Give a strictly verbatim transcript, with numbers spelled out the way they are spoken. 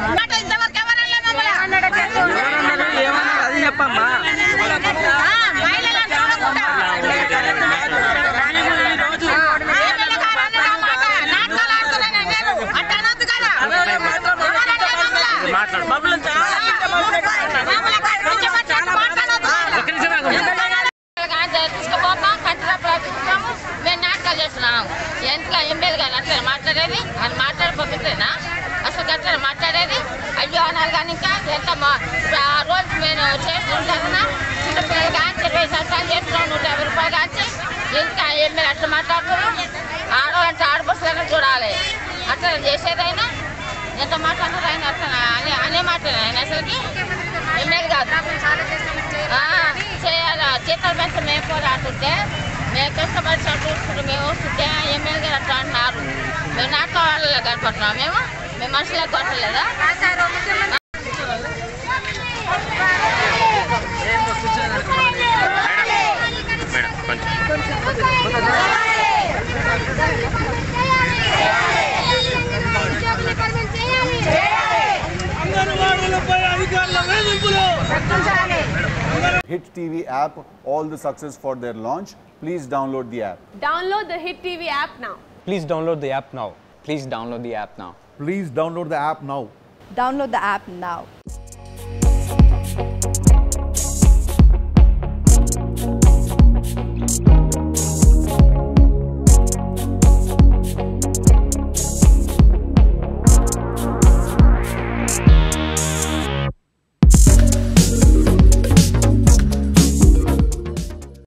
ఎంతగా ఎమ్మెల్యే గారు అట్లా మాట్లాడేది అని మాట్లాడి పంపిస్తేనా అసలు అట్లా మాట్లాడేది అయ్యో అన్నారు కానీ ఇంకా ఎంత ఆ రోజు నేను చేస్తుంటాను చిన్నపిల్లలు కానీ ఇరవై సంవత్సరాలు చేస్తున్నాం నూట యాభై రూపాయలు కానీ ఎందుకు ఎమ్మెల్యే అట్లా మాట్లాడుతున్నాం ఆడవాలంటే ఆడబస్సులైనా చూడాలి అట్లా చేసేదైనా ఎంత మాట్లాడుతారు ఆయన అట్లా అనే అనే మాట్లాడారు ఆయన అసలుకి ఎమ్మెల్యే కాదు చేయాలి జీతాలు పెంచి మేము పోరాడుతుంటే మేము కష్టపడి చూసుకుంటే మేము వస్తుంటే ఎమ్మెల్యే గారు అట్లా అంటున్నారు మేము నాటక వాళ్ళ కనపడుతున్నాం మేము మేము మనుషులకు కొట్టలేదా Hit T V app, all the success for their launch. Please download the app. Download the Hit T V app now. Please download the app now. Please download the app now. Please download the app now. Download the app now.